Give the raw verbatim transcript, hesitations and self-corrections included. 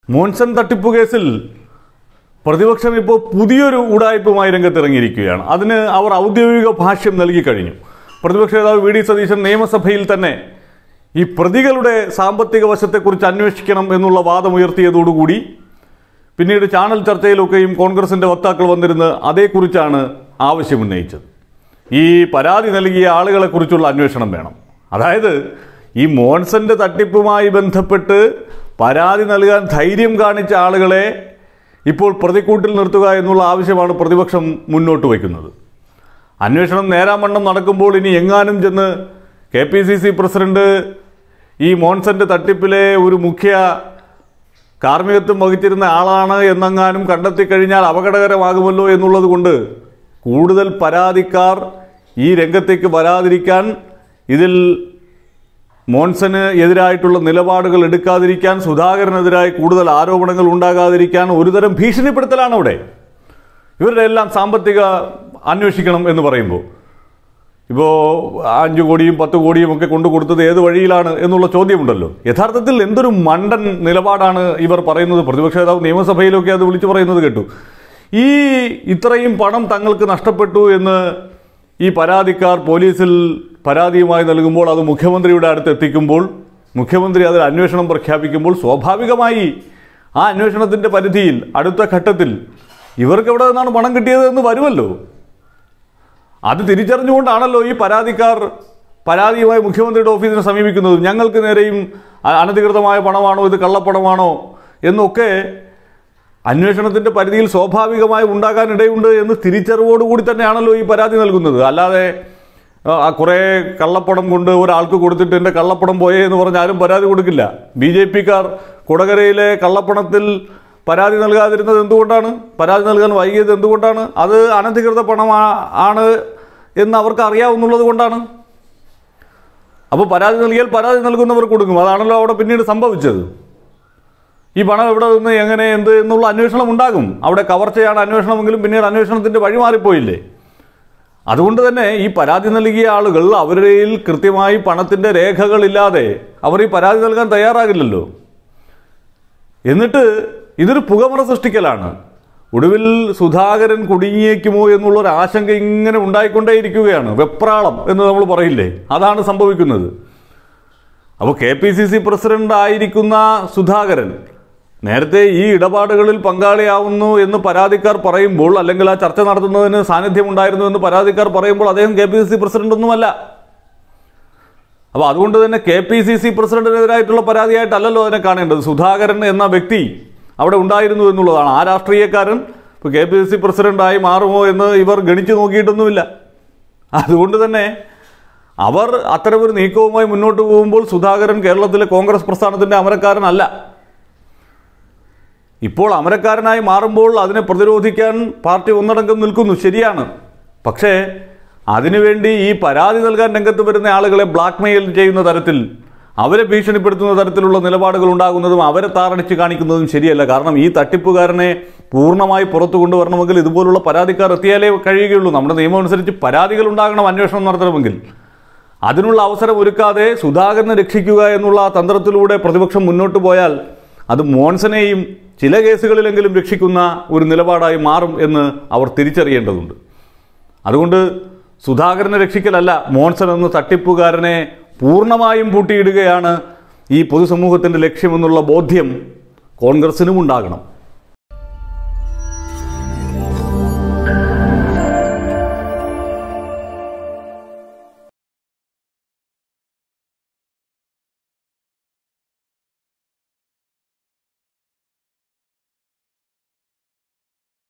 മോൻസൺ തട്ടിപ്പ് കേസിൽ പ്രതിപക്ഷം ഇപ്പോൾ പുതിയൊരു ഉടായ്പുമായി രംഗത്തിറങ്ങിയിരിക്കുകയാണ്. അതിന് അവർ ഔദ്യോഗിക ഭാഷ്യം നൽകി കഴിഞ്ഞു. പ്രതിപക്ഷ നേതാവ് വി ഡി സതീശൻ നിയമസഭയിൽ തന്നെ ഈ പ്രതികളുടെ സാമ്പത്തിക വശത്തെക്കുറിച്ച് അന്വേഷിക്കണം എന്നുള്ള വാദമുയർത്തിയതോടുകൂടി പിന്നീട് ചാനൽ ചർച്ചയിലൊക്കെയും കോൺഗ്രസിൻ്റെ വക്താക്കൾ വന്നിരുന്ന് അതേക്കുറിച്ചാണ് ആവശ്യമുന്നയിച്ചത്. ഈ പരാതി നൽകിയ ആളുകളെക്കുറിച്ചുള്ള അന്വേഷണം വേണം. അതായത് ഈ മോൻസന്റെ തട്ടിപ്പുമായി ബന്ധപ്പെട്ട് പരാതി നൽകാൻ ധൈര്യം കാണിച്ച ആളുകളെ ഇപ്പോൾ പ്രതിക്കൂട്ടിൽ നിർത്തുക എന്നുള്ള ആവശ്യമാണ് പ്രതിപക്ഷം മുന്നോട്ട് വയ്ക്കുന്നത്. അന്വേഷണം നേരാമണ്ണം നടക്കുമ്പോൾ ഇനി എങ്ങാനും ചെന്ന് K P C C president ഈ മോൻസന്റെ തട്ടിപ്പിലെ ഒരു മുഖ്യ കാർമ്മികത്വം വഹിച്ചിരുന്ന ആളാണ് എന്നെങ്ങാനും കണ്ടെത്തിക്കഴിഞ്ഞാൽ അപകടകരമാകുമല്ലോ എന്നുള്ളത് കൊണ്ട് കൂടുതൽ പരാതിക്കാർ ഈ രംഗത്തേക്ക് വരാതിരിക്കാൻ, ഇതിൽ മോൻസന് എതിരായിട്ടുള്ള നിലപാടുകൾ എടുക്കാതിരിക്കാൻ, സുധാകരനെതിരായി കൂടുതൽ ആരോപണങ്ങൾ ഉണ്ടാകാതിരിക്കാൻ ഒരുതരം ഭീഷണിപ്പെടുത്തലാണ് അവിടെ. ഇവരുടെ എല്ലാം സാമ്പത്തിക അന്വേഷിക്കണം എന്ന് പറയുമ്പോൾ ഇപ്പോൾ അഞ്ച് കോടിയും പത്ത് കോടിയും ഒക്കെ കൊണ്ടു കൊടുത്തത് ഏത് വഴിയിലാണ് എന്നുള്ള ചോദ്യമുണ്ടല്ലോ. യഥാർത്ഥത്തിൽ എന്തൊരു മണ്ടൻ നിലപാടാണ് ഇവർ പറയുന്നത്. പ്രതിപക്ഷ നേതാവ് നിയമസഭയിലൊക്കെ അത് വിളിച്ചു പറയുന്നത് കേട്ടു. ഈ ഇത്രയും പണം തങ്ങൾക്ക് നഷ്ടപ്പെട്ടു എന്ന് ഈ പരാതിക്കാർ പോലീസിൽ പരാതിയുമായി നൽകുമ്പോൾ, അത് മുഖ്യമന്ത്രിയുടെ അടുത്ത് എത്തിക്കുമ്പോൾ, മുഖ്യമന്ത്രി അതിൽ അന്വേഷണം പ്രഖ്യാപിക്കുമ്പോൾ സ്വാഭാവികമായി ആ അന്വേഷണത്തിൻ്റെ പരിധിയിൽ അടുത്ത ഘട്ടത്തിൽ ഇവർക്ക് എവിടെ നിന്നാണ് പണം കിട്ടിയത് എന്ന് വരുമല്ലോ. അത് തിരിച്ചറിഞ്ഞുകൊണ്ടാണല്ലോ ഈ പരാതിക്കാർ പരാതിയുമായി മുഖ്യമന്ത്രിയുടെ ഓഫീസിനെ സമീപിക്കുന്നത്. ഞങ്ങൾക്ക് നേരെയും അനധികൃതമായ പണമാണോ, ഇത് കള്ളപ്പണമാണോ എന്നൊക്കെ അന്വേഷണത്തിൻ്റെ പരിധിയിൽ സ്വാഭാവികമായി ഉണ്ടാകാനിടയുണ്ട് എന്ന് തിരിച്ചറിവോടുകൂടി തന്നെയാണല്ലോ ഈ പരാതി നൽകുന്നത്. അല്ലാതെ കുറേ കള്ളപ്പണം കൊണ്ട് ഒരാൾക്ക് കൊടുത്തിട്ട് എൻ്റെ കള്ളപ്പണം പോയേ എന്ന് പറഞ്ഞ് ആരും പരാതി കൊടുക്കില്ല. ബി ജെ പിക്കാർ കൊടകരയിലെ കള്ളപ്പണത്തിൽ പരാതി നൽകാതിരുന്നത് എന്തുകൊണ്ടാണ്? പരാതി നൽകാൻ വൈകിയത് എന്തുകൊണ്ടാണ്? അത് അനധികൃത പണം ആണ് എന്ന് അവർക്ക് അറിയാവുന്നുള്ളത് കൊണ്ടാണ്. അപ്പോൾ പരാതി നൽകിയാൽ പരാതി നൽകുന്നവർ കൊടുക്കും. അതാണല്ലോ അവിടെ പിന്നീട് സംഭവിച്ചത്. ഈ പണം എവിടെ നിന്ന് എങ്ങനെ എന്ത് എന്നുള്ള അന്വേഷണം ഉണ്ടാകും. അവിടെ കവർച്ചയാണ് അന്വേഷണമെങ്കിലും പിന്നീട് അന്വേഷണത്തിൻ്റെ വഴി മാറിപ്പോയില്ലേ. അതുകൊണ്ട് തന്നെ ഈ പരാതി നൽകിയ ആളുകൾ അവരുടെ കൃത്യമായി പണത്തിൻ്റെ രേഖകളില്ലാതെ അവർ ഈ പരാതി നൽകാൻ തയ്യാറാകില്ലല്ലോ. എന്നിട്ട് ഇതൊരു പുകമറ സൃഷ്ടിക്കലാണ്. ഒടുവിൽ സുധാകരൻ കുടുങ്ങിയേക്കുമോ എന്നുള്ളൊരു ആശങ്ക ഇങ്ങനെ ഉണ്ടായിക്കൊണ്ടേയിരിക്കുകയാണ്. വെപ്രാളം എന്ന് നമ്മൾ പറയില്ലേ, അതാണ് സംഭവിക്കുന്നത്. അപ്പോൾ K P C C president ആയിരിക്കുന്ന സുധാകരൻ നേരത്തെ ഈ ഇടപാടുകളിൽ പങ്കാളിയാവുന്നു എന്ന് പരാതിക്കാർ പറയുമ്പോൾ, അല്ലെങ്കിൽ ആ ചർച്ച നടത്തുന്നതിന് സാന്നിധ്യമുണ്ടായിരുന്നു എന്ന് പരാതിക്കാർ പറയുമ്പോൾ അദ്ദേഹം K P C C president ഒന്നുമല്ല. അപ്പോൾ അതുകൊണ്ട് തന്നെ കെ പി സി സി പ്രസിഡന്റിനെതിരായിട്ടുള്ള പരാതിയായിട്ടല്ലല്ലോ അതിനെ കാണേണ്ടത്. സുധാകരൻ എന്ന വ്യക്തി അവിടെ ഉണ്ടായിരുന്നു എന്നുള്ളതാണ്. ആ രാഷ്ട്രീയക്കാരൻ ഇപ്പോൾ കെ പി സി സി പ്രസിഡന്റായി മാറുമോ എന്ന് ഇവർ ഗണിച്ചു നോക്കിയിട്ടൊന്നുമില്ല. അതുകൊണ്ട് തന്നെ അവർ അത്തരമൊരു നീക്കവുമായി മുന്നോട്ട് പോകുമ്പോൾ സുധാകരൻ കേരളത്തിലെ കോൺഗ്രസ് പ്രസ്ഥാനത്തിൻ്റെ അമരക്കാരനല്ല. ഇപ്പോൾ അമരക്കാരനായി മാറുമ്പോൾ അതിനെ പ്രതിരോധിക്കാൻ പാർട്ടി ഒന്നടങ്കം നിൽക്കുന്നു, ശരിയാണ്. പക്ഷേ അതിനുവേണ്ടി ഈ പരാതി നൽകാൻ രംഗത്ത് വരുന്ന ആളുകളെ ബ്ലാക്ക്മെയിൽ ചെയ്യുന്ന തരത്തിൽ, അവരെ ഭീഷണിപ്പെടുത്തുന്ന തരത്തിലുള്ള നിലപാടുകൾ ഉണ്ടാകുന്നതും അവരെ താറടിച്ച് കാണിക്കുന്നതും ശരിയല്ല. കാരണം ഈ തട്ടിപ്പുകാരനെ പൂർണ്ണമായി പുറത്തു കൊണ്ടുവരണമെങ്കിൽ ഇതുപോലുള്ള പരാതിക്കാർ എത്തിയാലേ കഴിയുകയുള്ളൂ. നമ്മുടെ നിയമം അനുസരിച്ച് പരാതികൾ ഉണ്ടാകണം അന്വേഷണം നടത്തണമെങ്കിൽ. അതിനുള്ള അവസരം ഒരുക്കാതെ സുധാകരനെ രക്ഷിക്കുക എന്നുള്ള ആ തന്ത്രത്തിലൂടെ പ്രതിപക്ഷം മുന്നോട്ട് പോയാൽ അത് മോൻസനെയും ചില കേസുകളിലെങ്കിലും രക്ഷിക്കുന്ന ഒരു നിലപാടായി മാറും എന്ന് അവർ തിരിച്ചറിയേണ്ടതുണ്ട്. അതുകൊണ്ട് സുധാകരനെ രക്ഷിക്കലല്ല, മോൻസൺ എന്ന തട്ടിപ്പുകാരനെ പൂർണ്ണമായും പൂട്ടിയിടുകയാണ് ഈ പൊതുസമൂഹത്തിൻ്റെ ലക്ഷ്യമെന്നുള്ള ബോധ്യം കോൺഗ്രസിനും ഉണ്ടാകണം.